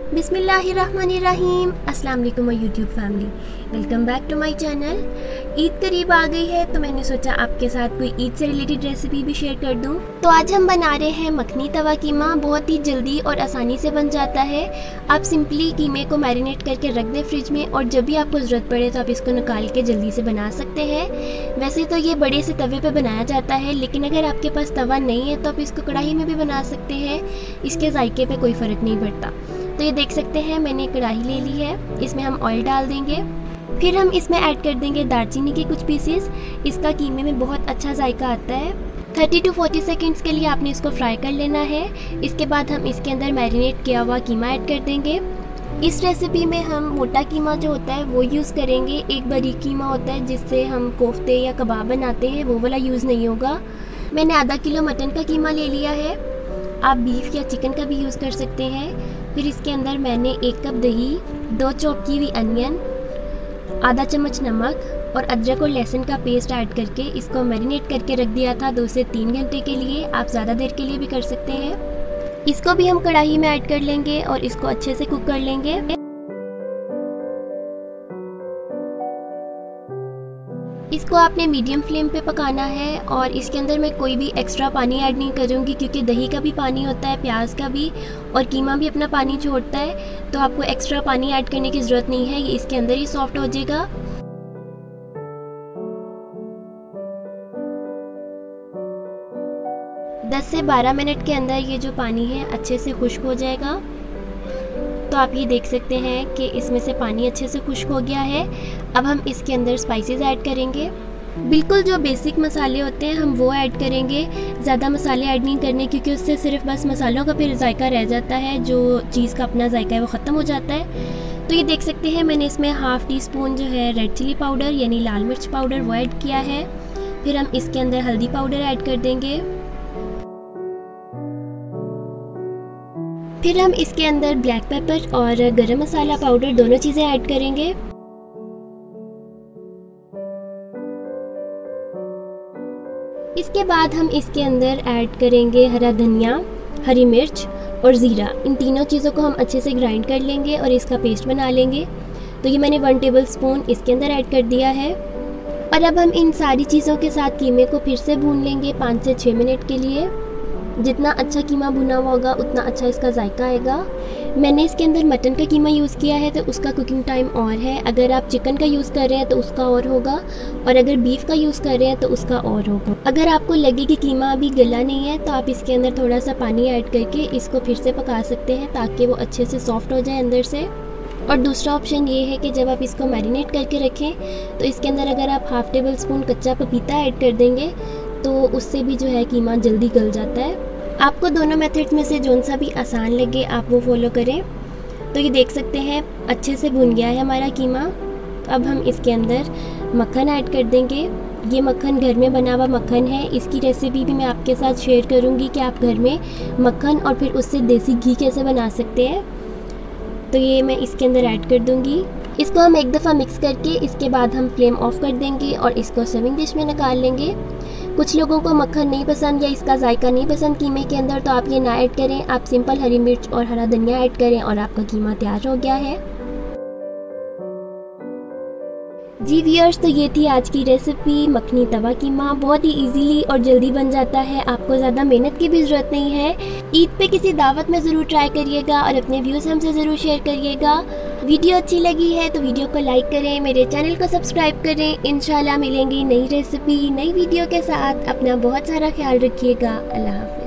बिस्मिल्लाहिर्रहमानिर्रहीम। अस्सलाम वालेकुम my YouTube family, welcome back to my channel. Eid करीब आ गई है तो मैंने सोचा आपके साथ कोई ईद से रिलेटेड रेसिपी भी शेयर कर दूं। तो आज हम बना रहे हैं मखनी तवा कीमा। बहुत ही जल्दी और आसानी से बन जाता है। आप सिंपली कीमे को मैरिनेट करके रख दें फ्रिज में और जब भी आपको ज़रूरत पड़े तो आप इसको निकाल के जल्दी से बना सकते हैं। वैसे तो ये बड़े से तवे पर बनाया जाता है, लेकिन अगर आपके पास तवा नहीं है तो आप इसको कढ़ाई में भी बना सकते हैं। इसके जायके पे कोई फ़र्क नहीं पड़ता। तो ये देख सकते हैं मैंने कढ़ाई ले ली है, इसमें हम ऑयल डाल देंगे। फिर हम इसमें ऐड कर देंगे दालचीनी के कुछ पीसेस। इसका कीमे में बहुत अच्छा जायका आता है। 30 to 40 सेकेंड्स के लिए आपने इसको फ्राई कर लेना है। इसके बाद हम इसके अंदर मैरिनेट किया हुआ कीमा ऐड कर देंगे। इस रेसिपी में हम मोटा कीमा जो होता है वो यूज़ करेंगे। एक बारीक कीमा होता है जिससे हम कोफ्ते या कबाब बनाते हैं, वो वाला यूज़ नहीं होगा। मैंने आधा किलो मटन का कीमा ले लिया है। आप बीफ या चिकन का भी यूज़ कर सकते हैं। फिर इसके अंदर मैंने 1 कप दही, 2 चॉप की हुई अनियन, आधा चम्मच नमक और अदरक और लहसुन का पेस्ट ऐड करके इसको मैरिनेट करके रख दिया था 2 से 3 घंटे के लिए। आप ज़्यादा देर के लिए भी कर सकते हैं। इसको भी हम कढ़ाई में ऐड कर लेंगे और इसको अच्छे से कुक कर लेंगे। इसको आपने मीडियम फ्लेम पे पकाना है और इसके अंदर मैं कोई भी एक्स्ट्रा पानी ऐड नहीं करूँगी क्योंकि दही का भी पानी होता है, प्याज का भी, और कीमा भी अपना पानी छोड़ता है। तो आपको एक्स्ट्रा पानी ऐड करने की ज़रूरत नहीं है, ये इसके अंदर ही सॉफ्ट हो जाएगा। दस से 12 मिनट के अंदर ये जो पानी है अच्छे से खुश्क हो जाएगा। तो आप ये देख सकते हैं कि इसमें से पानी अच्छे से खुश्क हो गया है। अब हम इसके अंदर स्पाइसेस ऐड करेंगे। बिल्कुल जो बेसिक मसाले होते हैं हम वो ऐड करेंगे। ज़्यादा मसाले ऐड नहीं करने क्योंकि उससे सिर्फ बस मसालों का फिर जायका रह जाता है, जो चीज़ का अपना जायका है वो ख़त्म हो जाता है। तो ये देख सकते हैं मैंने इसमें ½ टी स्पून जो है रेड चिली पाउडर यानी लाल मिर्च पाउडर वो ऐड किया है। फिर हम इसके अंदर हल्दी पाउडर ऐड कर देंगे। फिर हम इसके अंदर ब्लैक पेपर और गरम मसाला पाउडर दोनों चीज़ें ऐड करेंगे। इसके बाद हम इसके अंदर ऐड करेंगे हरा धनिया, हरी मिर्च और ज़ीरा। इन तीनों चीज़ों को हम अच्छे से ग्राइंड कर लेंगे और इसका पेस्ट बना लेंगे। तो ये मैंने 1 टेबल स्पून इसके अंदर ऐड कर दिया है। और अब हम इन सारी चीज़ों के साथ कीमे को फिर से भून लेंगे 5 से 6 मिनट के लिए। जितना अच्छा कीमा भुना हुआ होगा उतना अच्छा इसका जायका आएगा। मैंने इसके अंदर मटन का कीमा यूज़ किया है तो उसका कुकिंग टाइम और है। अगर आप चिकन का यूज़ कर रहे हैं तो उसका और होगा, और अगर बीफ का यूज़ कर रहे हैं तो उसका और होगा। अगर आपको लगे कि कीमा अभी गला नहीं है तो आप इसके अंदर थोड़ा सा पानी ऐड करके इसको फिर से पका सकते हैं ताकि वो अच्छे से सॉफ्ट हो जाए अंदर से। और दूसरा ऑप्शन ये है कि जब आप इसको मैरिनेट करके रखें तो इसके अंदर अगर आप ½ टेबल स्पून कच्चा पपीता ऐड कर देंगे तो उससे भी जो है कीमा जल्दी गल जाता है। आपको दोनों मेथड में से जौन सा भी आसान लगे आप वो फॉलो करें। तो ये देख सकते हैं अच्छे से भुन गया है हमारा कीमा। तो अब हम इसके अंदर मक्खन ऐड कर देंगे। ये मक्खन घर में बना हुआ मक्खन है। इसकी रेसिपी भी मैं आपके साथ शेयर करूँगी कि आप घर में मक्खन और फिर उससे देसी घी कैसे बना सकते हैं। तो ये मैं इसके अंदर ऐड कर दूँगी। इसको हम एक दफ़ा मिक्स करके इसके बाद हम फ्लेम ऑफ कर देंगे और इसको सर्विंग डिश में निकाल लेंगे। कुछ लोगों को मक्खन नहीं पसंद या इसका जायका नहीं पसंद कीमे के अंदर, तो आप ये ना ऐड करें। आप सिंपल हरी मिर्च और हरा धनिया ऐड करें और आपका कीमा तैयार हो गया है। जी व्यूअर्स, तो ये थी आज की रेसिपी मखनी तवा कीमा। बहुत ही इजीली और जल्दी बन जाता है, आपको ज़्यादा मेहनत की भी ज़रूरत नहीं है। ईद पे किसी दावत में ज़रूर ट्राई करिएगा और अपने व्यूज़ हमसे ज़रूर शेयर करिएगा। वीडियो अच्छी लगी है तो वीडियो को लाइक करें, मेरे चैनल को सब्सक्राइब करें। इंशाल्लाह मिलेंगी नई रेसिपी नई वीडियो के साथ। अपना बहुत सारा ख्याल रखिएगा। अल्लाह हाफ़िज़।